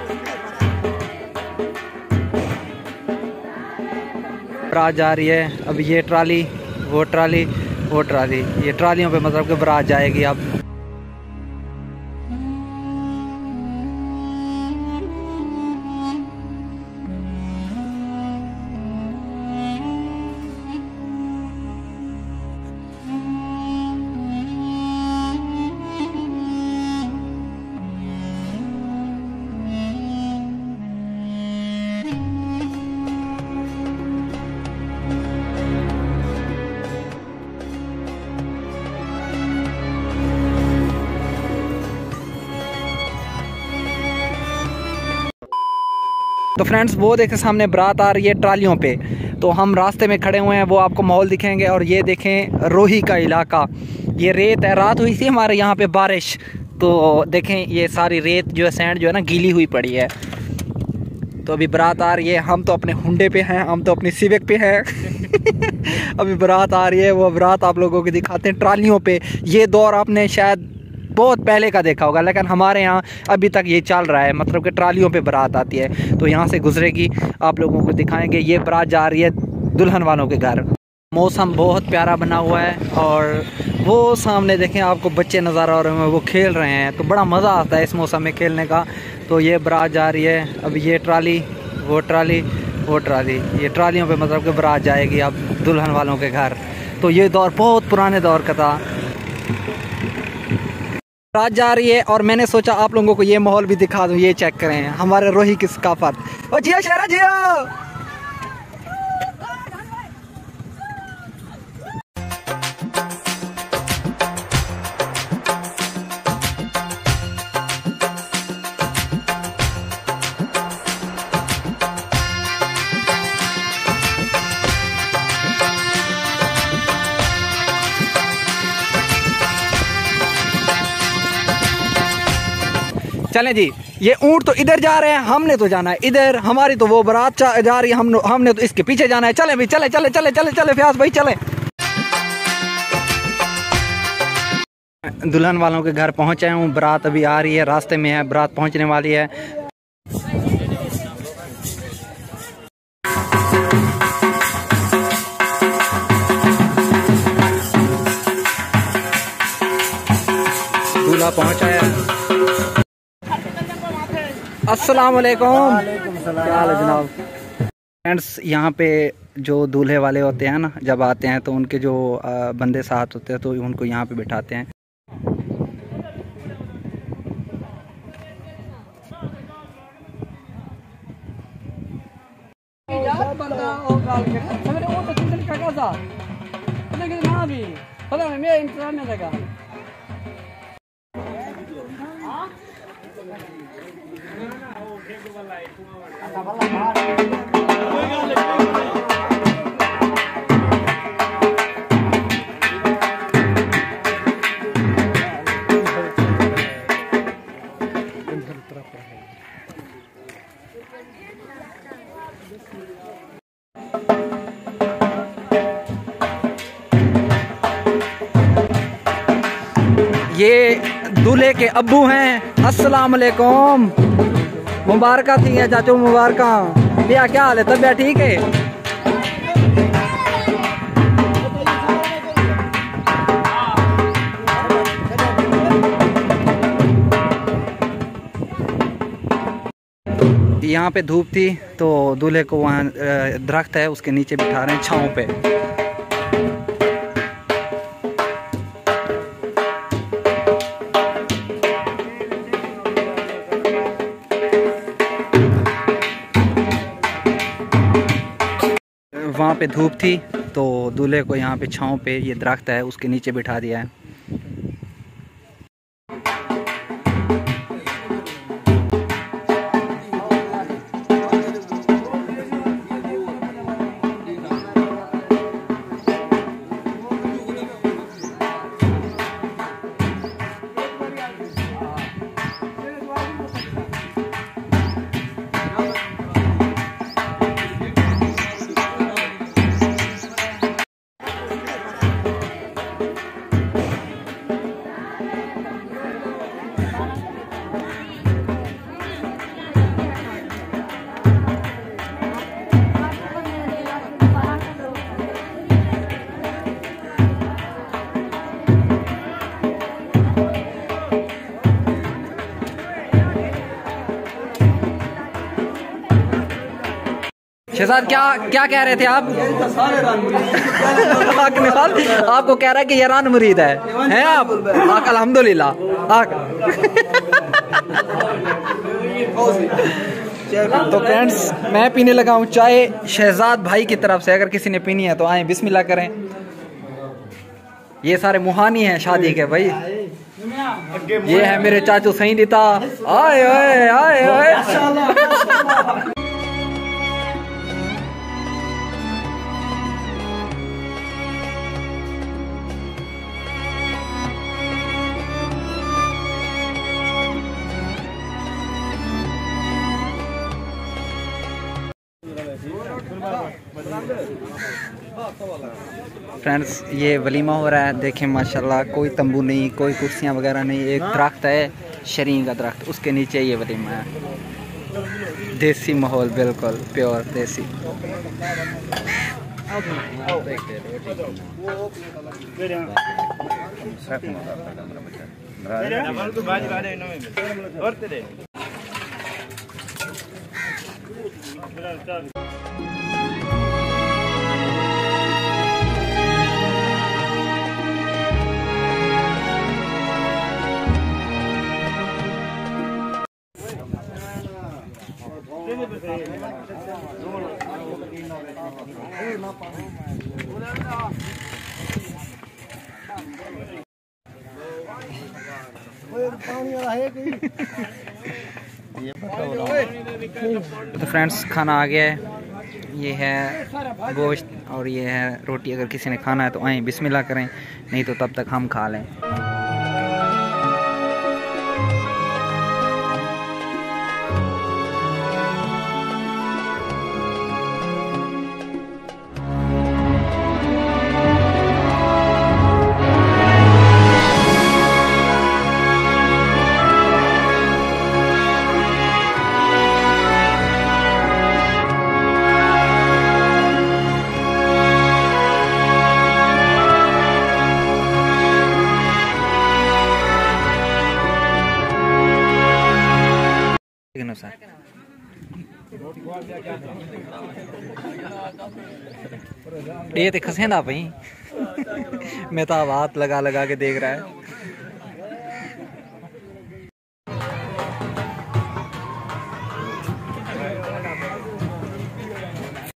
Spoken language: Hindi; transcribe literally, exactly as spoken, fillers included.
बारात जा रही है। अब ये ट्राली, वो ट्राली, वो ट्राली, ये ट्रालियों पे मतलब कि बारात जाएगी अब। तो फ्रेंड्स वो देखें सामने बारात आ रही है ट्रालियों पे। तो हम रास्ते में खड़े हुए हैं, वो आपको माहौल दिखेंगे। और ये देखें रोही का इलाका, ये रेत है। रात हुई थी हमारे यहाँ पे बारिश, तो देखें ये सारी रेत जो है, सैंड जो है ना, गीली हुई पड़ी है। तो अभी बारात आ रही है, हम तो अपने हुंडे पे हैं, हम तो अपनी सिविक पे हैं। अभी बारात आ रही है, वो बारात आप लोगों को दिखाते हैं ट्रालियों पे। ये दौर आपने शायद बहुत पहले का देखा होगा, लेकिन हमारे यहाँ अभी तक ये चल रहा है, मतलब कि ट्रालियों पे बारात आती है। तो यहाँ से गुजरेगी, आप लोगों को दिखाएंगे। ये बारात जा रही है दुल्हन वालों के घर। मौसम बहुत प्यारा बना हुआ है और वो सामने देखें आपको बच्चे नज़र आ रहे हैं, वो खेल रहे हैं। तो बड़ा मज़ा आता है इस मौसम में खेलने का। तो ये बारात जा रही है। अब ये ट्राली, वो ट्राली, वो ट्राली, ये ट्रालियों पे मतलब कि बारात जाएगी अब दुल्हन वालों के घर। तो ये दौर बहुत पुराने दौर का था। बारात जा रही है और मैंने सोचा आप लोगों को ये माहौल भी दिखा दूं। ये चेक करें हमारे रोही की सकाफत। ओ जिया शेरा जिया। चलें जी, ये ऊँट तो इधर जा रहे हैं, हमने तो जाना है इधर। हमारी तो वो बारात जा रही है, हम हमने तो इसके पीछे जाना है। चले भाई, चले चले चले चले चले फ्याज भाई चले। दुल्हन वालों के घर पहुंचे हूँ, बारात अभी आ रही है, रास्ते में है, बारात पहुंचने वाली है। दूल्हा पहुंचा है। अस्सलाम वालेकुम। क्या हाल है जनाब? फ्रेंड्स, यहाँ पे जो दूल्हे वाले होते हैं ना, जब आते हैं तो उनके जो बंदे साथ होते हैं तो उनको यहाँ पे बिठाते हैं। ये दूल्हे के अब्बू हैं। अस्सलाम वालेकुम। मुबारक थी है चाचू, मुबारक। भैया क्या हाल है? तबीयत ठीक है? यहाँ पे धूप थी तो दूल्हे को वहाँ दरख्त है उसके नीचे बिठा रहे हैं, छाँव पे। वहाँ पे धूप थी तो दूल्हे को यहाँ पे छाँव पे, ये दरख्त है उसके नीचे बिठा दिया है। शहजाद क्या क्या कह रहे थे आप? आपको कह रहा है कि ये रान मुरीद है, हैं आप? आक अल्हम्दुलिल्लाह। तो फ्रेंड्स मैं पीने लगा हूँ चाय शहजाद भाई की तरफ से। अगर किसी ने पीनी है तो आए, बिस्मिल्लाह करें। ये सारे मुहानी हैं शादी के भाई। ये है मेरे चाचू सही देता। आए आए आए आए। फ्रेंड्स ये वलीमा हो रहा है, देखें माशाल्लाह। कोई तंबू नहीं, कोई कुर्सियाँ वगैरह नहीं, एक दरख्त है शरीन का दरख्त, उसके नीचे ये वलीमा है। देसी माहौल, बिल्कुल प्योर देसी। तो फ्रेंड्स खाना आ गया है। ये है गोश्त और ये है रोटी। अगर किसी ने खाना है तो आए, बिस्मिल्लाह करें, नहीं तो तब तक हम खा लें। ये तो खसे ना भाई। मैं तो हाथ लगा लगा के देख रहा है।